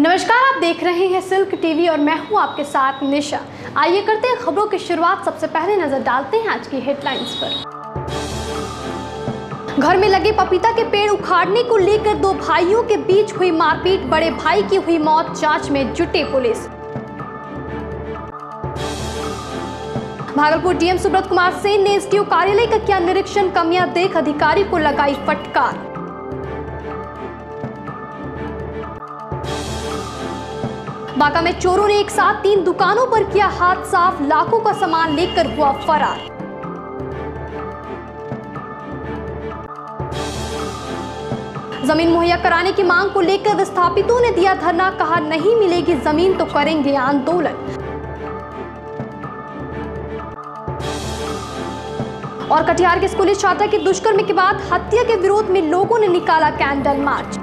नमस्कार, आप देख रहे हैं सिल्क टीवी और मैं हूं आपके साथ निशा। आइए करते हैं खबरों की शुरुआत। सबसे पहले नजर डालते हैं आज की हेडलाइंस पर। घर में लगे पपीता के पेड़ उखाड़ने को लेकर दो भाइयों के बीच हुई मारपीट, बड़े भाई की हुई मौत, जांच में जुटी पुलिस। भागलपुर डीएम सुब्रत कुमार सेन ने एसडीओ कार्यालय का किया निरीक्षण, कमियां देख अधिकारी को लगाई फटकार। बांका में चोरों ने एक साथ 3 दुकानों पर किया हाथ साफ, लाखों का सामान लेकर हुआ फरार। जमीन मुहैया कराने की मांग को लेकर विस्थापितों ने दिया धरना, कहा नहीं मिलेगी जमीन तो करेंगे आंदोलन। और कटिहार के स्कूली छात्रा की दुष्कर्म के बाद हत्या के विरोध में लोगों ने निकाला कैंडल मार्च।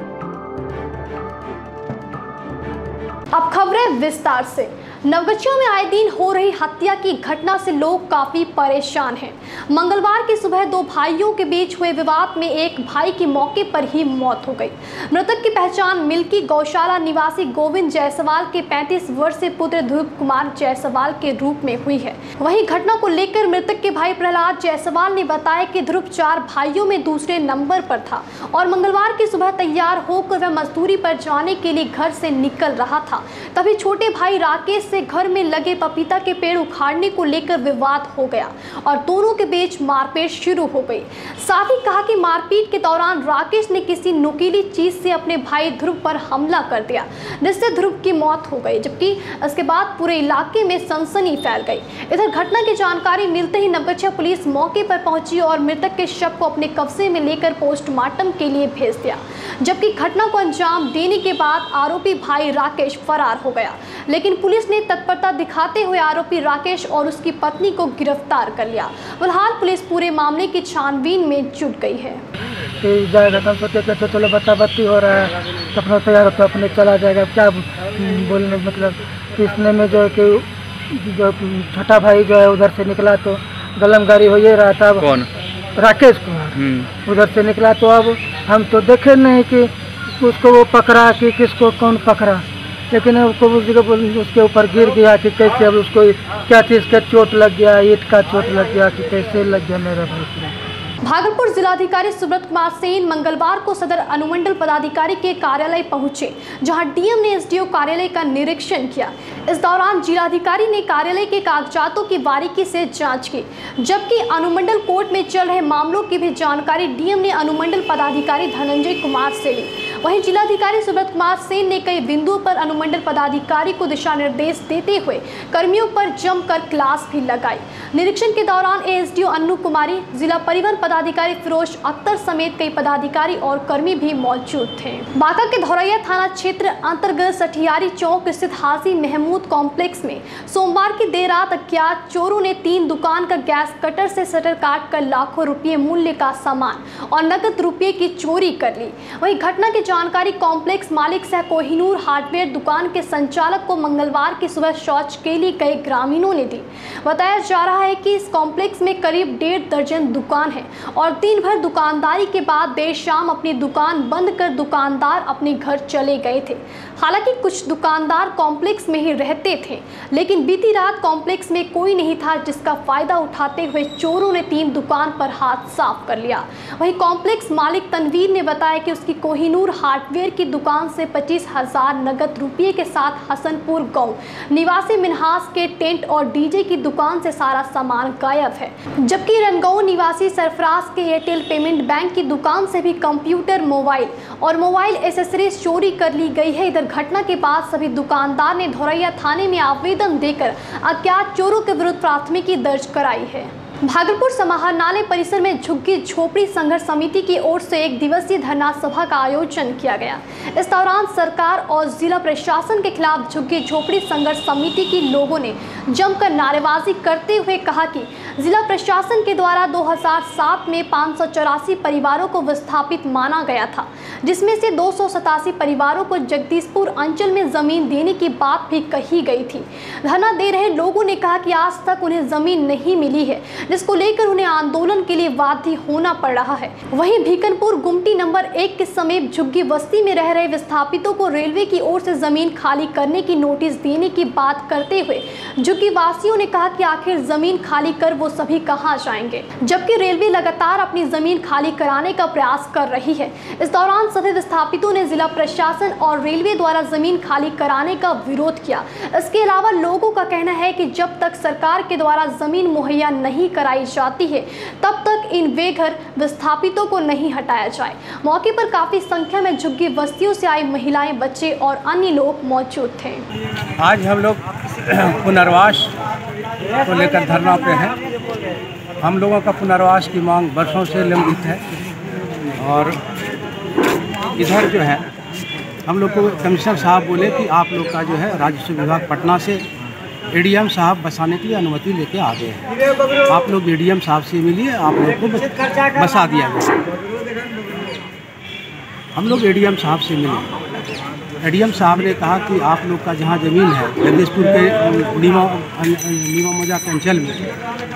अब खबरें विस्तार से। नवगछिया में आए दिन हो रही हत्या की घटना से लोग काफी परेशान हैं। मंगलवार की सुबह 2 भाइयों के बीच हुए विवाद में एक भाई की मौके पर ही मौत हो गई। मृतक की पहचान मिल्की गौशाला निवासी गोविंद जायसवाल के 35 वर्षीय पुत्र ध्रुव कुमार जायसवाल के रूप में हुई है। वहीं घटना को लेकर मृतक के भाई प्रहलाद जायसवाल ने बताया कि ध्रुव 4 भाइयों में दूसरे नंबर पर था और मंगलवार की सुबह तैयार होकर वह मजदूरी पर जाने के लिए घर से निकल रहा था। तभी छोटे भाई राकेश से घर में लगे पपीता के पेड़ उखाड़ने को लेकर विवाद हो गया और दोनों के बीच मारपीट शुरू हो गई। साथ ही कहा कि मारपीट के दौरान राकेश ने किसी नुकीली चीज से अपने भाई ध्रुव पर हमला कर दिया, जिससे ध्रुव की मौत हो गई, जबकि इसके बाद पूरे इलाके में सनसनी फैल गई। इधर घटना की जानकारी मिलते ही नवगछिया पुलिस मौके पर पहुंची और मृतक के शव को अपने कब्जे में लेकर पोस्टमार्टम के लिए भेज दिया, जबकि घटना को अंजाम देने के बाद आरोपी भाई राकेश फरार हो गया। लेकिन पुलिस ने तत्परता दिखाते हुए आरोपी राकेश और उसकी पत्नी को गिरफ्तार कर लिया। फिलहाल पुलिस पूरे मामले की छानबीन में जुट गई है। तो चलो बत्ती हो रहा है, अपना तैयार तो अपने चला जाएगा। क्या बोलने मतलब किसने में जो छोटा भाई जो है उधर से निकला तो गलमगारी हो ही रहा था। कौन? राकेश कुमार उधर से निकला तो अब हम तो देखे नहीं कि उसको वो पकड़ा कि किसको कौन पकड़ा, लेकिन उसके ऊपर गिर गया कि कैसे, अब उसको क्या चीज़ का चोट लग गया, ईंट का चोट लग गया कि कैसे लग गया मेरा भाई। भागलपुर जिलाधिकारी सुब्रत कुमार सेन मंगलवार को सदर अनुमंडल पदाधिकारी के कार्यालय पहुंचे, जहां डीएम ने एसडीओ कार्यालय का निरीक्षण किया। इस दौरान जिलाधिकारी ने कार्यालय के कागजातों की बारीकी से जांच की, जबकि अनुमंडल कोर्ट में चल रहे मामलों की भी जानकारी डीएम ने अनुमंडल पदाधिकारी धनंजय कुमार से ली। वहीं जिलाधिकारी सुब्रत कुमार सेन ने कई बिंदुओं पर अनुमंडल पदाधिकारी को दिशा निर्देश देते हुए कर्मियों पर जमकर क्लास भी लगाई। निरीक्षण के दौरान एएसडीओ अन्नू कुमारी, जिला परिवहन पदाधिकारी फिरोज अख्तर समेत कई पदाधिकारी और कर्मी भी मौजूद थे। बांका के धौरैया थाना क्षेत्र अंतर्गत सठियारी चौक स्थित हाजी महमूद कॉम्प्लेक्स में सोमवार की देर रात अज्ञात चोरों ने 3 दुकान का गैस कटर से शटर काट कर लाखों रुपये मूल्य का सामान और नकद रुपये की चोरी कर ली। वहीं घटना की जानकारी कॉम्प्लेक्स मालिक सह कोहिनूर हार्डवेयर दुकान के संचालक को मंगलवार की सुबह शौच के लिए कई ग्रामीणों ने दी। बताया जा रहा है कि इस कॉम्प्लेक्स में करीब 1.5 दर्जन दुकान है और दिन भर दुकानदारी के बाद देर शाम अपनी दुकान बंद कर दुकानदार अपने घर चले गए थे। हालांकि कुछ दुकानदार कॉम्प्लेक्स में ही रहते थे, लेकिन बीती रात कॉम्प्लेक्स में कोई नहीं था, जिसका फायदा उठाते हुए चोरों ने 3 दुकान पर हाथ साफ कर लिया। वहीं कॉम्प्लेक्स मालिक तनवीर ने बताया कि उसकी कोहिनूर हार्डवेयर की दुकान से 25,000 नगद रुपये के साथ हसनपुर गांव निवासी मिनहास के टेंट और डीजे की दुकान से सारा सामान गायब है, जबकि रनगांव निवासी सरफराज के एयरटेल पेमेंट बैंक की दुकान से भी कंप्यूटर, मोबाइल और मोबाइल एसेसरीज चोरी कर ली गई है। इधर घटना के बाद सभी दुकानदार ने धौरैया थाने में आवेदन देकर अज्ञात चोरों के विरुद्ध प्राथमिकी दर्ज कराई है। भागलपुर समाहरणालय परिसर में झुग्गी झोपड़ी संघर्ष समिति की ओर से 1 दिवसीय धरना सभा का आयोजन किया गया। इस दौरान सरकार और जिला प्रशासन के खिलाफ झुग्गी झोपड़ी संघर्ष समिति के लोगों ने जमकर नारेबाजी करते हुए कहा कि जिला प्रशासन के द्वारा 2007 में 584 परिवारों को विस्थापित माना गया था, जिसमें से 287 परिवारों को जगदीशपुर अंचल में जमीन देने की बात भी कही गई थी। धरना दे रहे लोगों ने कहा कि आज तक उन्हें जमीन नहीं मिली है, जिसको लेकर उन्हें आंदोलन के लिए बाध्य होना पड़ रहा है। वहीं भीकनपुर गुमटी नंबर 1 के समीप झुग्गी बस्ती में रह रहे विस्थापितों को रेलवे की ओर से जमीन खाली करने की नोटिस देने की बात करते हुए झुग्गी वासियों ने कहा कि आखिर जमीन खाली कर वो सभी कहां जाएंगे, जबकि रेलवे लगातार अपनी जमीन खाली कराने का प्रयास कर रही है। इस दौरान सभी विस्थापितों ने जिला प्रशासन और रेलवे द्वारा जमीन खाली कराने का विरोध किया। इसके अलावा लोगों का कहना है कि जब तक सरकार के द्वारा जमीन मुहैया नहीं कराई जाती है तब तक इन बेघर विस्थापितों को नहीं हटाया जाए। मौके पर काफी संख्या में झुग्गी बस्तियों से आई महिलाएं, बच्चे और अन्य लोग मौजूद थे। आज हम लोग पुनर्वास को लेकर धरना पे हैं। हम लोगों का पुनर्वास की मांग वर्षों से लंबित है और इधर जो है हम लोग को कमिश्नर साहब बोले कि आप लोग का जो है राजस्व विभाग पटना से एडीएम साहब बसाने के लिए अनुमति लेके आ गए हैं। आप लोग एडीएम साहब से मिलिए, आप लोग को बसा दिया गया। हम लोग एडीएम साहब से मिले। एडीएम साहब ने कहा कि आप लोग का जहाँ ज़मीन है जगदीशपुर के नीमा मौजा के अंचल में,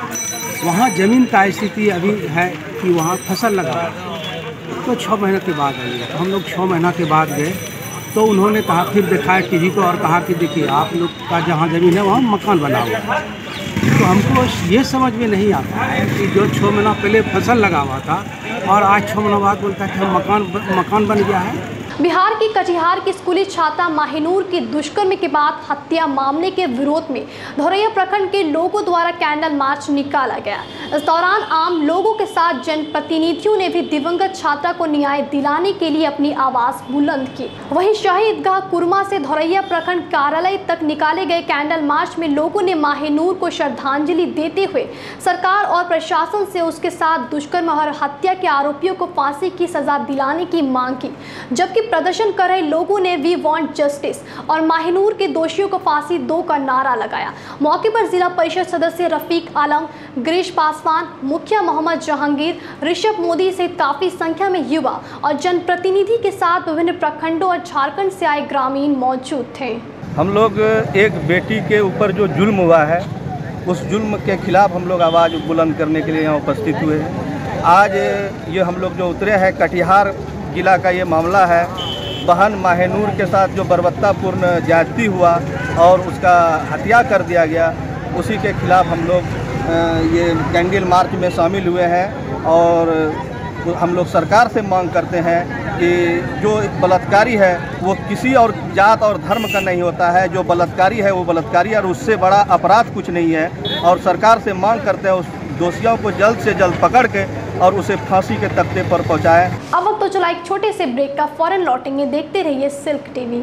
वहाँ ज़मीन का स्थिति अभी है कि वहाँ फसल लगा तो 6 महीने के बाद आइए। तो हम लोग 6 महीना के बाद गए तो उन्होंने कहा, फिर दिखाया टीवी को और कहा कि देखिए आप लोग का जहाँ ज़मीन है वहाँ मकान बना हुआ है। तो हमको ये समझ में नहीं आता है कि जो 6 महीना पहले फसल लगा हुआ था और आज 6 महीना बाद बोलता है कि मकान बन गया है। बिहार की कटिहार की स्कूली छात्रा माहिनूर की दुष्कर्म के बाद हत्या मामले के विरोध में धोरैया प्रखंड के लोगों द्वारा कैंडल मार्च निकाला गया। इस दौरान आम लोगों के साथ जनप्रतिनिधियों ने भी दिवंगत छात्रा को न्याय दिलाने के लिए अपनी आवाज बुलंद की। वहीं शाही ईदगाह कुरमा से धोरैया प्रखंड कार्यालय तक निकाले गए कैंडल मार्च में लोगों ने माहिनूर को श्रद्धांजलि देते हुए सरकार और प्रशासन से उसके साथ दुष्कर्म और हत्या के आरोपियों को फांसी की सजा दिलाने की मांग की, जबकि प्रदर्शन कर रहे लोगों ने वी वांट जस्टिस और माहिनूर के दोषियों को फांसी दो का नारा लगाया। मौके पर जिला परिषद सदस्य रफीक आलम, गिरीश पासवान, मुखिया मोहम्मद जहांगीर, ऋषभ मोदी सहित काफी संख्या में युवा और जनप्रतिनिधि के साथ विभिन्न प्रखंडों और झारखंड से आए ग्रामीण मौजूद थे। हम लोग एक बेटी के ऊपर जो जुल्म हुआ है उस जुल्म के खिलाफ हम लोग आवाज़ बुलंद करने के लिए यहाँ उपस्थित हुए हैं। आज ये हम लोग जो उतरे हैं कटिहार जिला का ये मामला है। बहन माहिनूर के साथ जो बर्बरतापूर्ण ज्यादती हुआ और उसका हत्या कर दिया गया, उसी के खिलाफ हम लोग ये कैंडल मार्च में शामिल हुए हैं और हम लोग सरकार से मांग करते हैं कि जो बलात्कारी है वो किसी और जात और धर्म का नहीं होता है। जो बलात्कारी है वो बलात्कारी और उससे बड़ा अपराध कुछ नहीं है। और सरकार से मांग करते हैं उस दोषियों को जल्द से जल्द पकड़ के और उसे फांसी के तख्ते पर पहुंचाएं। अब वक्त तो चला एक छोटे से ब्रेक का, फौरन लौटेंगे। देखते रहिए सिल्क टीवी।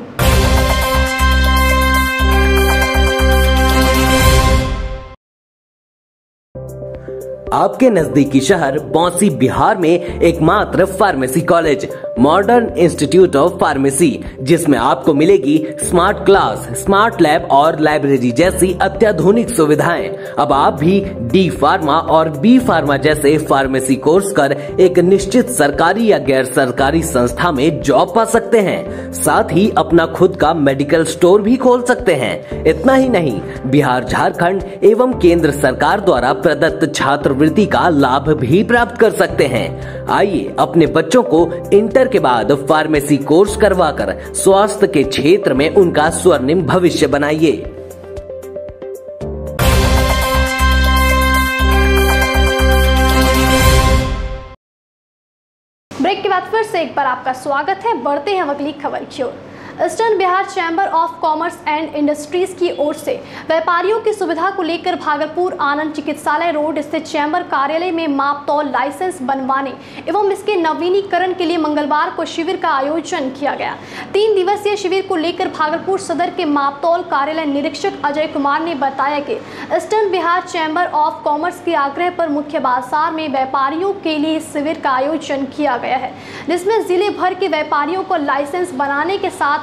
आपके नजदीकी शहर बौंसी बिहार में एकमात्र pharmacy college modern institute of pharmacy, जिसमें आपको मिलेगी स्मार्ट क्लास, स्मार्ट लैब और लाइब्रेरी जैसी अत्याधुनिक सुविधाएं। अब आप भी डी फार्मा और बी फार्मा जैसे फार्मेसी कोर्स कर एक निश्चित सरकारी या गैर सरकारी संस्था में जॉब पा सकते हैं। साथ ही अपना खुद का मेडिकल स्टोर भी खोल सकते हैं। इतना ही नहीं, बिहार, झारखंड एवं केंद्र सरकार द्वारा प्रदत्त छात्रवृत्ति का लाभ भी प्राप्त कर सकते हैं। आइए अपने बच्चों को इंटर के बाद फार्मेसी कोर्स करवाकर स्वास्थ्य के क्षेत्र में उनका स्वर्णिम भविष्य बनाइए। ब्रेक के बाद फिर से एक बार आपका स्वागत है। बढ़ते हैं अगली खबर की ओर। Eastern Bihar chamber of commerce and industries की ओर से व्यापारियों की सुविधा को लेकर भागलपुर आनंद चिकित्सालय रोड स्थित चैम्बर कार्यालय में माप तौल लाइसेंस बनवाने एवं इसके नवीनीकरण के लिए मंगलवार को शिविर का आयोजन किया गया। 3 दिवसीय शिविर को लेकर भागलपुर सदर के माप तौल कार्यालय निरीक्षक अजय कुमार ने बताया कि eastern Bihar chamber of commerce के आग्रह पर मुख्य बाजार में व्यापारियों के लिए इस शिविर का आयोजन किया गया है, जिसमें जिले भर के व्यापारियों को लाइसेंस बनाने के साथ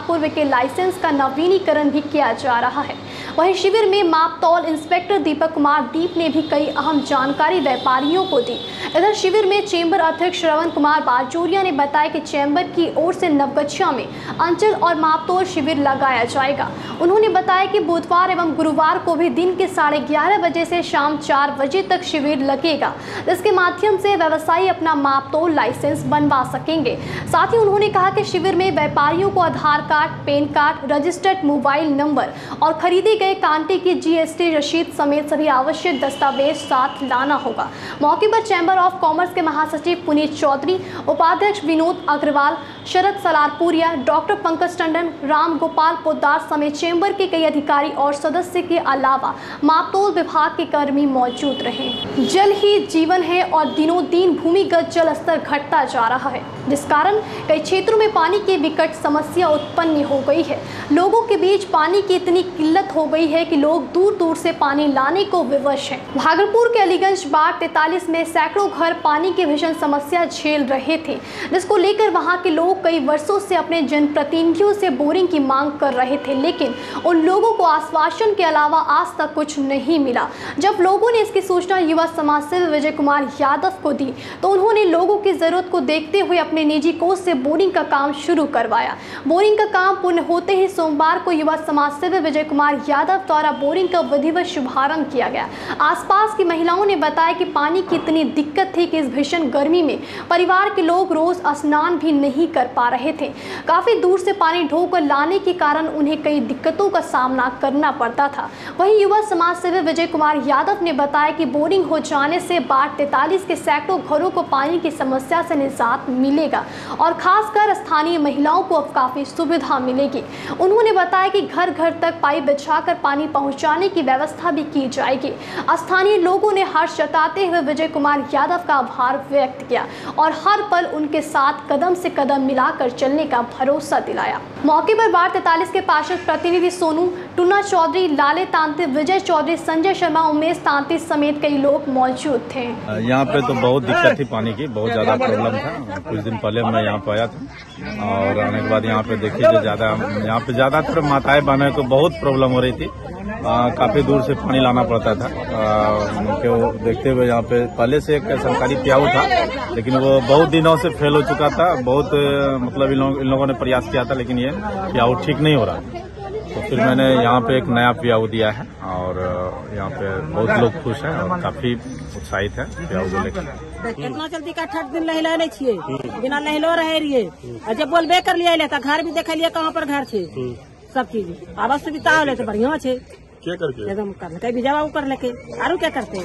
साथ पूर्व के लाइसेंस का नवीनीकरण भी किया जा रहा है। वहीं शिविर में मापतौल इंस्पेक्टर दीपक कुमार दीप ने भी कई अहम जानकारी व्यापारियों को दी। इधर शिविर में चेंबर अध्यक्ष श्रवण कुमार बाजोरिया ने बताया कि चेंबर की ओर से नवगछिया में अंचल और मापतौल शिविर लगाया जाएगा। उन्होंने बताया कि बुधवार एवं गुरुवार को भी दिन के 11:30 बजे से शाम 4 बजे तक शिविर लगेगा, जिसके माध्यम से व्यवसायी अपना मापतौल लाइसेंस बनवा सकेंगे। साथ ही उन्होंने कहा कि शिविर में व्यापारियों को Aadhaar card, PAN card, registered mobile number और खरीदे गए कांटे की GST रसीद समेत सभी आवश्यक दस्तावेज साथ लाना होगा। मौके पर चैम्बर ऑफ कॉमर्स के महासचिव पुनीत चौधरी, उपाध्यक्ष विनोद अग्रवाल, शरद सलारपुरिया, डॉक्टर पंकज टंडन, राम गोपाल पोद्दार समेत चैम्बर के कई अधिकारी और सदस्य के अलावा मापतौल विभाग के कर्मी मौजूद रहे। जल ही जीवन है और दिनों दिन भूमिगत जल स्तर घटता जा रहा है, जिस कारण कई क्षेत्रों में पानी की विकट समस्या उत्पन्न हो गई है। लोगों के बीच पानी की इतनी किल्लत हो गई है कि लोग दूर दूर से पानी लाने को विवश हैं। भागलपुर के अलीगंज बाग 43 में सैकड़ों घर पानी की भीषण समस्या झेल रहे थे, जिसको लेकर वहां के लोग कई वर्षों से अपने जनप्रतिनिधियों से बोरिंग की मांग कर रहे थे, लेकिन उन लोगों को आश्वासन के अलावा आज तक कुछ नहीं मिला। जब लोगों ने इसकी सूचना युवा समाज सेवी विजय कुमार यादव को दी तो उन्होंने लोगों की जरूरत को देखते हुए अपने निजी कोष से बोरिंग का काम शुरू करवाया। बोरिंग का काम पूर्ण होते ही सोमवार को युवा समाज सेवी विजय कुमार यादव द्वारा बोरिंग का विधिवत शुभारंभ किया गया। आसपास की महिलाओं ने बताया कि पानी की इतनी दिक्कत थी कि इस भीषण गर्मी में परिवार के लोग रोज स्नान भी नहीं कर पा रहे थे। काफी दूर से पानी ढोकर लाने के कारण उन्हें कई दिक्कतों का सामना करना पड़ता था। वहीं युवा समाज सेवी विजय कुमार यादव ने बताया कि बोरिंग हो जाने से बाढ़ 43 के सैकड़ों घरों को पानी की समस्या से निजात मिलेगा और खासकर स्थानीय महिलाओं को अब काफी सुविधा मिलेगी। उन्होंने बताया कि घर घर तक पाइप बिछाकर पानी पहुंचाने की व्यवस्था भी की जाएगी। स्थानीय लोगों ने हर्ष जताते हुए विजय कुमार यादव का आभार व्यक्त किया और हर पल उनके साथ कदम से कदम मिलाकर चलने का भरोसा दिलाया। मौके पर वार्ड 43 के पार्षद प्रतिनिधि सोनू, टुन्ना चौधरी, लाले तांती, विजय चौधरी, संजय शर्मा, उमेश तांती समेत कई लोग मौजूद थे। यहाँ पे तो बहुत दिक्कत थी, पानी की बहुत ज्यादा प्रॉब्लम था। कुछ दिन पहले मैं यहाँ पे आया था और आने के बाद यहाँ पे देखिए जो यहाँ पे ज्यादातर माताएं बहनें को बहुत प्रॉब्लम हो रही थी। काफी दूर से पानी लाना पड़ता था। उनको देखते हुए यहाँ पे पहले से एक सरकारी प्याऊ था, लेकिन वो बहुत दिनों से फेल हो चुका था। बहुत मतलब इन लोगों ने प्रयास किया था, लेकिन ये प्याऊ ठीक नहीं हो रहा। तो फिर मैंने यहाँ पे एक नया प्याऊ दिया है और यहाँ पे बहुत लोग खुश हैं और काफी उत्साहित है प्याऊ को लेकर। इतना जल्दी का 8 दिन नहिला नहीं छिए, बिना नहिलो रहे रहिए। जब बोलबे कर लिया घर भी देख लिया कहाँ पर घर छे, सब चीज आवाज सुविधा होले तो बढ़िया छे। क्या करके एकदम कर बीजा कर लेके आरू क्या करते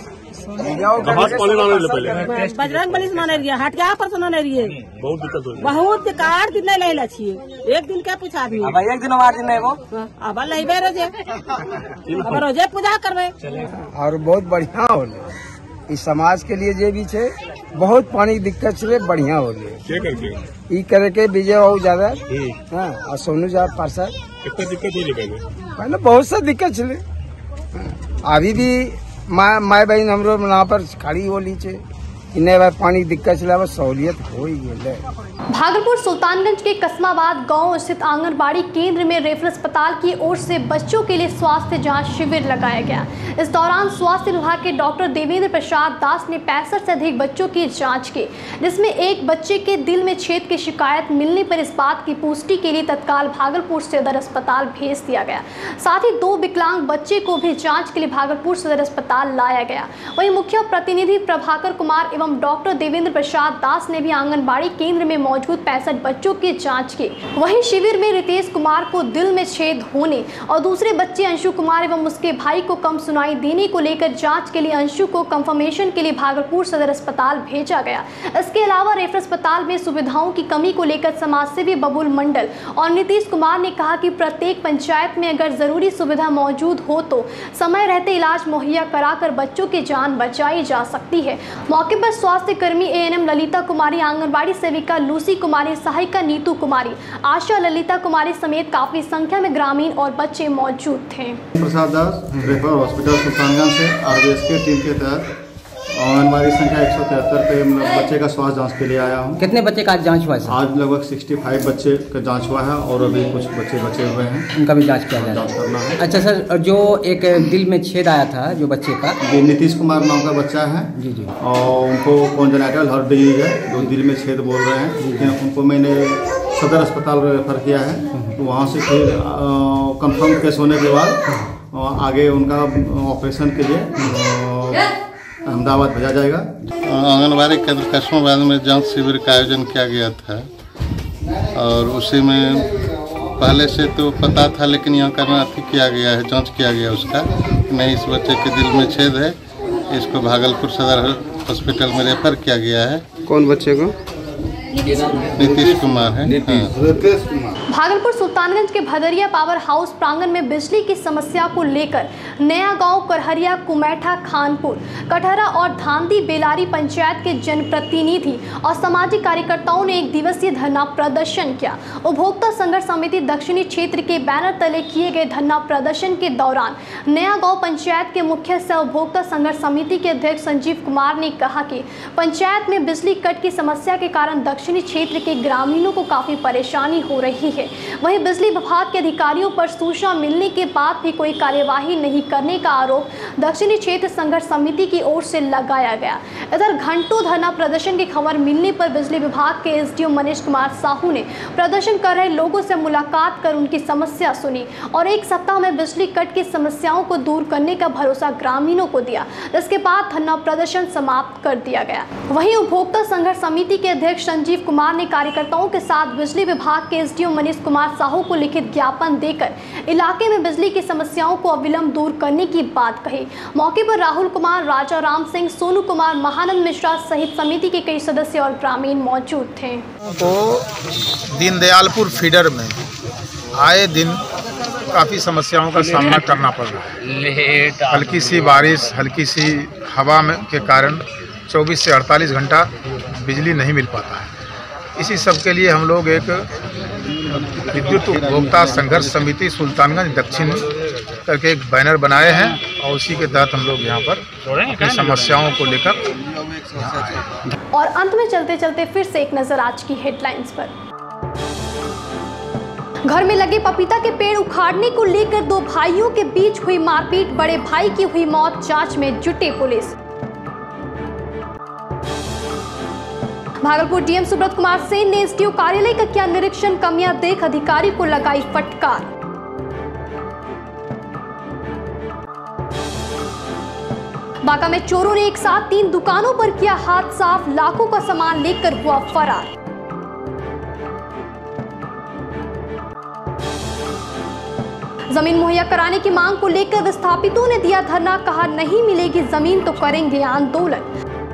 बजरंग बली से माने रहिए, हटिया पर से माने रहिए। बहुत दिक्कत हो बहुत 8 दिन नहीं लहिला छिए। एक दिन क्या पूछा भी एक दिन हमारे दिन एगो अब लहिबे रोजे, अब रोजे पूजा करबे और बहुत बढ़िया होले। इस समाज के लिए जे भी छे बहुत पानी की दिक्कत छे, बढ़िया होले। क्या करके ई करे के विजय बाबू ज्यादा हाँ और सोनू ज्यादा पार्षद। कितना दिक्कत हुई पहले बहुत सा दिक्कत चले, अभी भी माय बहन हमरो यहाँ पर खड़ी होली छे। इन्हें बार पानी दिक्कत चला, सहूलियत हो ही गई। भागलपुर सुल्तानगंज के कस्माबाद गांव स्थित आंगनबाड़ी केंद्र में रेफरल अस्पताल की ओर से बच्चों के लिए स्वास्थ्य जांच शिविर लगाया गया। इस दौरान स्वास्थ्य विभाग के डॉक्टर देवेंद्र प्रसाद दास ने 65 से अधिक बच्चों की जांच की, जिसमें एक बच्चे के दिल में छेद की शिकायत मिलने पर इस बात की पुष्टि के लिए तत्काल भागलपुर सदर अस्पताल भेज दिया गया। साथ ही 2 विकलांग बच्चे को भी जाँच के लिए भागलपुर सदर अस्पताल लाया गया। वहीं मुख्य प्रतिनिधि प्रभाकर कुमार एवं डॉक्टर देवेंद्र प्रसाद दास ने भी आंगनबाड़ी केंद्र में मौजूद 65 बच्चों की जांच की। वहीं शिविर में रितेश कुमार को दिल में छेद होने और दूसरे बच्चे अंशु कुमार एवं उसके भाई को कम सुनाई देने को लेकर जांच के लिए अंशु को कंफर्मेशन के लिए भागलपुर सदर अस्पताल भेजा गया। इसके अलावा रेफरल अस्पताल में सुविधाओं की कमी को लेकर समाजसेवी बबुल मंडल और नीतीश कुमार ने कहा कि प्रत्येक पंचायत में अगर जरूरी सुविधा मौजूद हो तो समय रहते इलाज मुहैया कराकर बच्चों की जान बचाई जा सकती है। मौके पर स्वास्थ्य कर्मी ANM ललिता कुमारी, आंगनबाड़ी सेविका लूसी कुमारी, सहायिका नीतू कुमारी, आशा ललिता कुमारी समेत काफी संख्या में ग्रामीण और बच्चे मौजूद थे। प्रसाद दास रेफरल हॉस्पिटल सुल्तानगंज से RBS के टीम के तहत आंगनबाड़ी संख्या 173 पे बच्चे का स्वास्थ्य जांच के लिए आया हूँ। कितने बच्चे का आज जांच हुआ है? आज लगभग 65 बच्चे का जांच हुआ है और अभी कुछ बच्चे बचे हुए हैं, उनका भी जांच किया जांच करना है। अच्छा सर, जो एक दिल में छेद आया था जो बच्चे का, ये नीतीश कुमार नाम का बच्चा है जी जी, और उनको कॉन्जेनिटल हार्ट डिजीज है, जो दिल में छेद बोल रहे हैं, लेकिन उनको मैंने सदर अस्पताल रेफर किया है। तो वहाँ से फिर कंफर्म केस होने के बाद आगे उनका ऑपरेशन के लिए अहमदाबाद भेजा जाएगा। आंगनबाड़ी केंद्र कस्माबाद में जांच शिविर का आयोजन किया गया था और उसी में पहले से तो पता था, लेकिन यहाँ करना किया गया है, जांच किया गया उसका, नहीं इस बच्चे के दिल में छेद है, इसको भागलपुर सदर हॉस्पिटल में रेफर किया गया है। कौन बच्चे को? नीतीश कुमार है। नीतीश कुमार। भागलपुर सुल्तानगंज के भदरिया पावर हाउस प्रांगण में बिजली की समस्या को लेकर नया गांव, करहरिया, कुमैठा, खानपुर, कटहरा और धांदी बेलारी पंचायत के जनप्रतिनिधि और सामाजिक कार्यकर्ताओं ने एक दिवसीय धरना प्रदर्शन किया। उपभोक्ता संघर्ष समिति दक्षिणी क्षेत्र के बैनर तले किए गए धरना प्रदर्शन के दौरान नया गांव पंचायत के मुख्य सह उपभोक्ता संघर्ष समिति के अध्यक्ष संजीव कुमार ने कहा कि पंचायत में बिजली कट की समस्या के कारण दक्षिणी क्षेत्र के ग्रामीणों को काफी परेशानी हो रही है। वहीं बिजली विभाग के अधिकारियों पर सूचना मिलने के बाद भी कोई कार्यवाही नहीं करने का आरोप दक्षिणी क्षेत्र संघर्ष समिति की ओर से लगाया गया। इधर घंटों धरना प्रदर्शन की खबर मिलने पर बिजली विभाग के एसडीओ मनीष कुमार साहू ने प्रदर्शन कर रहे लोगों से मुलाकात कर उनकी समस्या सुनी और एक सप्ताह में बिजली कट की समस्याओं को दूर करने का भरोसा ग्रामीणों को दिया। इसके बाद धरना प्रदर्शन समाप्त कर दिया गया। वहीं उपभोक्ता संघर्ष समिति के अध्यक्ष संजीव कुमार ने कार्यकर्ताओं के साथ बिजली विभाग के एसडीओ मनीष कुमार साहू को लिखित ज्ञापन देकर इलाके में बिजली की समस्याओं को अविलंब दूर करने की बात कही। मौके पर राहुल कुमार, राजा राम सिंह, सोनू कुमार, महानंद मिश्रा सहित समिति के कई सदस्य और ग्रामीण मौजूद थे। तो दीनदयालपुर फीडर में आए दिन काफ़ी समस्याओं का सामना करना पड़ रहा है। हल्की सी बारिश, हल्की सी हवा में के कारण 24 से 48 घंटा बिजली नहीं मिल पाता है। इसी सब के लिए हम लोग एक विद्युत उपभोक्ता संघर्ष समिति सुल्तानगंज दक्षिण करके एक बैनर बनाए हैं और उसी के तहत हम लोग यहाँ पर अपनी समस्याओं को लेकर आए। और अंत में चलते चलते फिर से एक नजर आज की हेडलाइंस पर। घर में लगे पपीता के पेड़ उखाड़ने को लेकर दो भाइयों के बीच हुई मारपीट, बड़े भाई की हुई मौत, जांच में जुटी पुलिस। भागलपुर डीएम सुब्रत कुमार सेन ने एसडीओ कार्यालय का किया निरीक्षण, कमियां देख अधिकारी को लगाई फटकार। बांका में चोरों ने एक साथ 3 दुकानों पर किया हाथ साफ, लाखों का सामान लेकर हुआ फरार। जमीन मुहैया कराने की मांग को लेकर विस्थापितों ने दिया धरना, कहा नहीं मिलेगी जमीन तो करेंगे आंदोलन।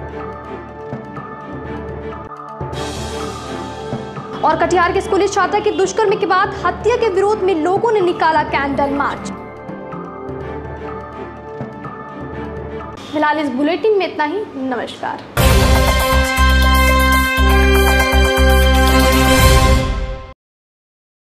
और कटिहार के स्कूली छात्रा की दुष्कर्म के बाद हत्या के विरोध में लोगों ने निकाला कैंडल मार्च। फिलहाल इस बुलेटिन में इतना ही। नमस्कार।